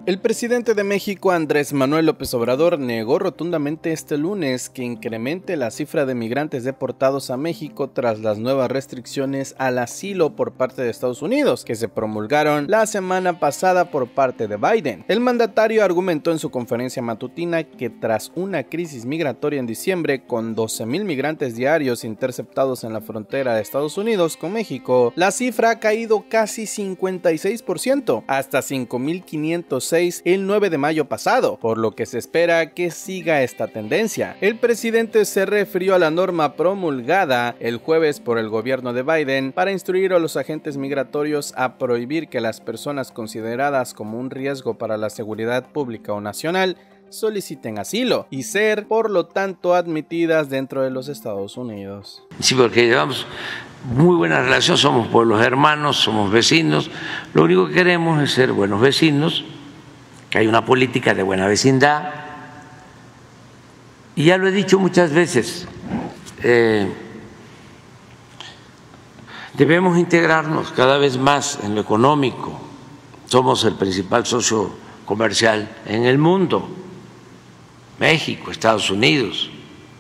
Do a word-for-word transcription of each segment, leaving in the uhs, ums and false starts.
El presidente de México, Andrés Manuel López Obrador, negó rotundamente este lunes que incremente la cifra de migrantes deportados a México tras las nuevas restricciones al asilo por parte de Estados Unidos, que se promulgaron la semana pasada por parte de Biden. El mandatario argumentó en su conferencia matutina que tras una crisis migratoria en diciembre con doce mil migrantes diarios interceptados en la frontera de Estados Unidos con México, la cifra ha caído casi cincuenta y seis por ciento, hasta cinco mil quinientos seis el nueve de mayo pasado, por lo que se espera que siga esta tendencia. El presidente se refirió a la norma promulgada el jueves por el gobierno de Biden para instruir a los agentes migratorios a prohibir que las personas consideradas como un riesgo para la seguridad pública o nacional soliciten asilo y ser, por lo tanto, admitidas dentro de los Estados Unidos. Sí, porque llevamos muy buena relación, somos pueblos hermanos, somos vecinos, lo único que queremos es ser buenos vecinos, que hay una política de buena vecindad, y ya lo he dicho muchas veces, eh, debemos integrarnos cada vez más en lo económico, somos el principal socio comercial en el mundo, México, Estados Unidos,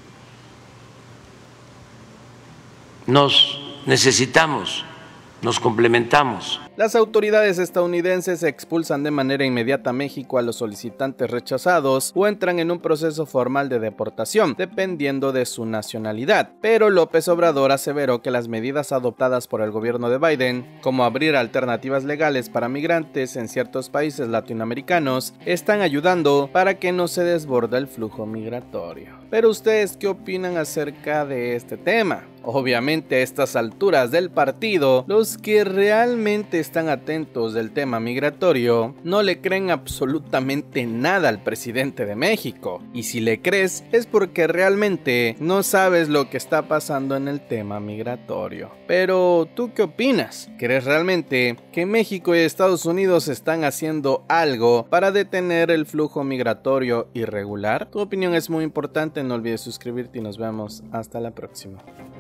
nos necesitamos, nos complementamos. Las autoridades estadounidenses expulsan de manera inmediata a México a los solicitantes rechazados o entran en un proceso formal de deportación, dependiendo de su nacionalidad. Pero López Obrador aseveró que las medidas adoptadas por el gobierno de Biden, como abrir alternativas legales para migrantes en ciertos países latinoamericanos, están ayudando para que no se desborde el flujo migratorio. Pero ¿ustedes qué opinan acerca de este tema? Obviamente a estas alturas del partido, los que realmente están atentos del tema migratorio no le creen absolutamente nada al presidente de México, y si le crees es porque realmente no sabes lo que está pasando en el tema migratorio. Pero ¿tú qué opinas? ¿Crees realmente que México y Estados Unidos están haciendo algo para detener el flujo migratorio irregular? Tu opinión es muy importante, no olvides suscribirte y nos vemos hasta la próxima.